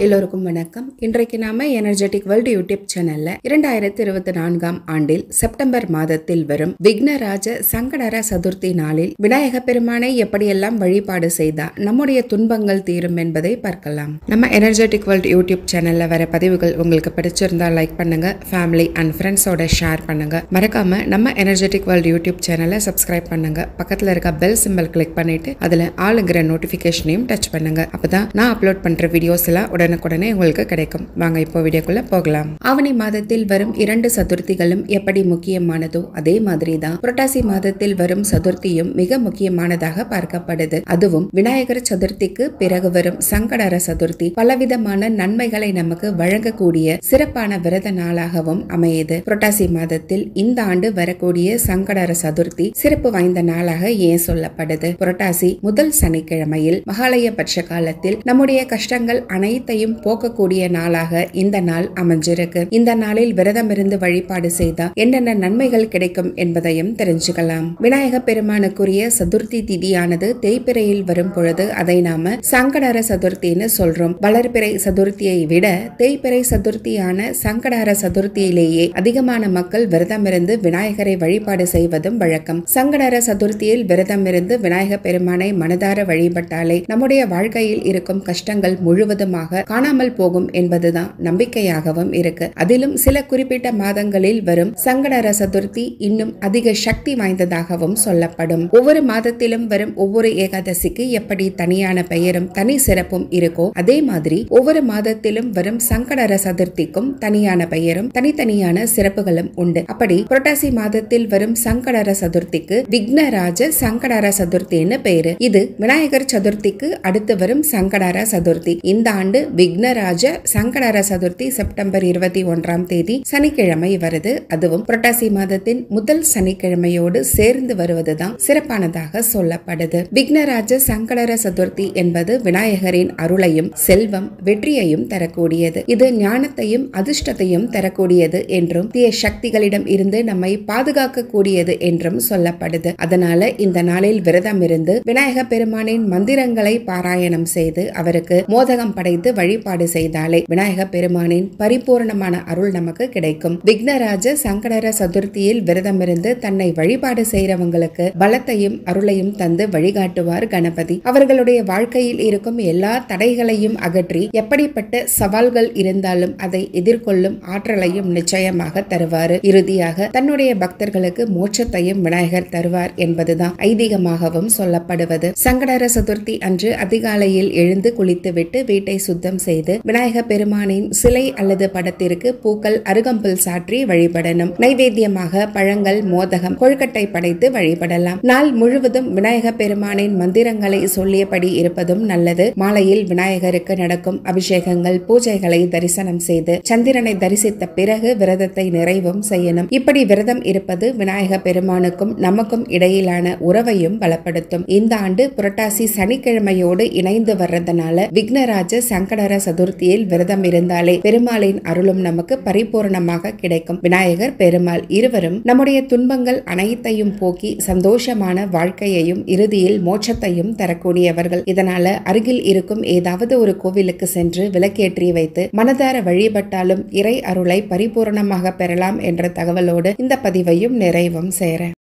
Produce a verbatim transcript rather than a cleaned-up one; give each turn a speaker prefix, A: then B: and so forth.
A: எல்லோருக்கும் வணக்கம். இன்றைக்கு நாம எனர்ஜெட்டிக் வேர்ல்ட் யூடியூப் சேனல்ல இரண்டாயிரத்தி இருபத்தி நான்காம் ஆண்டில் செப்டம்பர் மாதத்தில் வரும் விக்னராஜ சங்கடஹர சதுர்த்தி நாளில் விநாயக பெருமானை எப்படியெல்லாம் வழிபாடு செய்தா நம்முடைய துன்பங்கள் தீரும் என்பதை பார்க்கலாம். நம்ம எனர்ஜெட்டிக் வேர்ல்ட் யூடியூப் சேனல்ல வர பதிவுகள் உங்களுக்கு பிடிச்சிருந்தா லைக் பண்ணுங்க, ஃபேமிலி அண்ட் ஃப்ரெண்ட்ஸோட ஷேர் பண்ணுங்க. மறக்காம நம்ம எனர்ஜெட்டிக் வேர்ல்ட் யூடியூப் சேனலை சப்ஸ்கிரைப் பண்ணுங்க. பக்கத்துல இருக்க பெல் சிம்பல் கிளிக் பண்ணிட்டு அதுல ஆளுங்கிற நோட்டிபிகேஷனையும் டச் பண்ணுங்க. அப்பதான் நான் அப்லோட் பண்ற வீடியோஸ் எல்லாம் உடனுக்குடனே உங்களுக்கு கிடைக்கும். வாங்க இப்போ வீடியோக்குள்ள போகலாம். ஆவணி மாதத்தில் வரும் இரண்டு சதுர்த்திகளும் எப்படி முக்கியமானதோ அதே மாதிரிதான் புரட்டாசி மாதத்தில் வரும் சதுர்த்தியும் மிக முக்கியமானதாக பார்க்கப்படுது. அதுவும் விநாயகர் சதுர்த்திக்கு பிறகு வரும் சங்கடஹர சதுர்த்தி பலவிதமான நன்மைகளை நமக்கு வழங்கக்கூடிய சிறப்பான விரத நாளாகவும் அமையுது. புரட்டாசி மாதத்தில் இந்த ஆண்டு வரக்கூடிய சங்கடஹர சதுர்த்தி சிறப்பு வாய்ந்த நாளாக ஏன் சொல்லப்படுது? புரட்டாசி முதல் சனிக்கிழமையில் மகாலய பட்ச காலத்தில் நம்முடைய கஷ்டங்கள் அனைத்தையும் போக்கக்கூடிய நாளாக இந்த நாள் அமைஞ்சிருக்கு. இந்த நாளில் விரதம் இருந்து வழிபாடு செய்தா என்னென்ன நன்மைகள் கிடைக்கும் என்பதையும் தெரிஞ்சுக்கலாம். விநாயக பெருமானுக்குரிய சதுர்த்தி திதியானது தேய்பிறையில் வரும் பொழுது அதை நாம சங்கடஹர சதுர்த்தின்னு சொல்றோம். வளர்பிறை சதுர்த்தியை விட தேய்பிறை சதுர்த்தியான சங்கடஹர சதுர்த்தியிலேயே அதிகமான மக்கள் விரதம் இருந்து விநாயகரை வழிபாடு செய்வதும் வழக்கம். சங்கடஹர சதுர்த்தியில் விரதம் இருந்து விநாயக பெருமானை மனதார வழிபட்டாலே நம்முடைய வாழ்க்கையில் இருக்கும் கஷ்டங்கள் முழுவதுமாக காணாமல் போகும் என்பதுதான் நம்பிக்கையாகவும் இருக்கு. அதிலும் சில குறிப்பிட்ட மாதங்களில் வரும் சங்கடஹர சதுர்த்தி இன்னும் அதிக சக்தி வாய்ந்ததாகவும் சொல்லப்படும். ஒவ்வொரு மாதத்திலும் வரும் ஒவ்வொரு ஏகாதசிக்கு எப்படி தனியான பெயரும் தனி சிறப்பும் இருக்கோ அதே மாதிரி ஒவ்வொரு மாதத்திலும் வரும் சங்கடஹர சதுர்த்திக்கும் தனியான பெயரும் தனித்தனியான சிறப்புகளும் உண்டு. அப்படி புரட்டாசி மாதத்தில் வரும் சங்கடஹர சதுர்த்திக்கு விக்னராஜ சங்கடஹர சதுர்த்தின்னு பெயரு. இது விநாயகர் சதுர்த்திக்கு அடுத்து வரும் சங்கடஹர சதுர்த்தி. இந்த ஆண்டு விக்னராஜ சங்கடஹர சதுர்த்தி செப்டம்பர் இருபத்தி ஒன்றாம் தேதி சனிக்கிழமை வருது. அதுவும் புரட்டாசி மாதத்தின் முதல் சனிக்கிழமையோடு சேர்ந்து வருவதுதான் சிறப்பானதாக சொல்லப்படுது. விக்னராஜ சங்கடஹர சதுர்த்தி என்பது விநாயகரின் அருளையும் செல்வம் வெற்றியையும் தரக்கூடியது. இது ஞானத்தையும் அதிர்ஷ்டத்தையும் தரக்கூடியது என்றும் தீய சக்திகளிடம் இருந்து நம்மை பாதுகாக்க கூடியது என்றும் சொல்லப்படுது. அதனால இந்த நாளில் விரதம் இருந்து விநாயக பெருமானின் மந்திரங்களை பாராயணம் செய்து அவருக்கு மோதகம் படைத்து வழிபாடு செய்தாலே விநாயக பெருமானின் பரிபூர்ணமான அருள் நமக்கு கிடைக்கும். விக்னராஜ சங்கடஹர சதுர்த்தியில் விரதம் இருந்து தன்னை வழிபாடு செய்யறவங்களுக்கு பலத்தையும் அருளையும் தந்து வழிகாட்டுவார் கணபதி. அவர்களுடைய வாழ்க்கையில் இருக்கும் எல்லா தடைகளையும் அகற்றி எப்படிப்பட்ட சவால்கள் இருந்தாலும் அதை எதிர்கொள்ளும் ஆற்றலையும் நிச்சயமாக தருவார். இறுதியாக தன்னுடைய பக்தர்களுக்கு மோட்சத்தையும் விநாயகர் தருவார் என்பதுதான் ஐதீகமாகவும் சொல்லப்படுவது. சங்கடஹர சதுர்த்தி அன்று அதிகாலையில் எழுந்து குளித்துவிட்டு வீட்டை சுத்தம் செய்து விநாயக பெருமானின் சிலை அல்லது படத்திற்கு பூக்கள் அருகம்புல் சாற்றி வழிபடணும். நைவேத்தியமாக பழங்கள் மோதகம் கொழுக்கட்டை படைத்து வழிபடலாம். நாள் முழுவதும் விநாயக பெருமானின் மந்திரங்களை சொல்லியபடி இருப்பதும் நல்லது. மாலையில் விநாயகருக்கு நடக்கும் அபிஷேகங்கள் பூஜைகளை தரிசனம் செய்து சந்திரனை தரிசித்த பிறகு விரதத்தை நிறைவும் செய்யணும். இப்படி விரதம் இருப்பது விநாயக பெருமானுக்கும் நமக்கும் இடையிலான உறவையும் பலப்படுத்தும். இந்த ஆண்டு புரட்டாசி சனிக்கிழமையோடு இணைந்து வர்றதுனால விக்னராஜ சங்கடஹர சதுர்த்தியில் விரதம் இருந்தாலே பெருமாளின் அருளும் நமக்கு பரிபூர்ணமாக கிடைக்கும். விநாயகர் பெருமாள் இருவரும் நம்முடைய துன்பங்கள் அனைத்தையும் போக்கி சந்தோஷமான வாழ்க்கையையும் இறுதியில் மோட்சத்தையும் தரக்கூடியவர்கள். இதனால அருகில் இருக்கும் ஏதாவது ஒரு கோவிலுக்கு சென்று விளக்கேற்றி வைத்து மனதார வழிபட்டாலும் இறை அருளை பரிபூர்ணமாக பெறலாம் என்ற தகவலோடு இந்த பதிவையும் நிறைவும் செய்றேன்.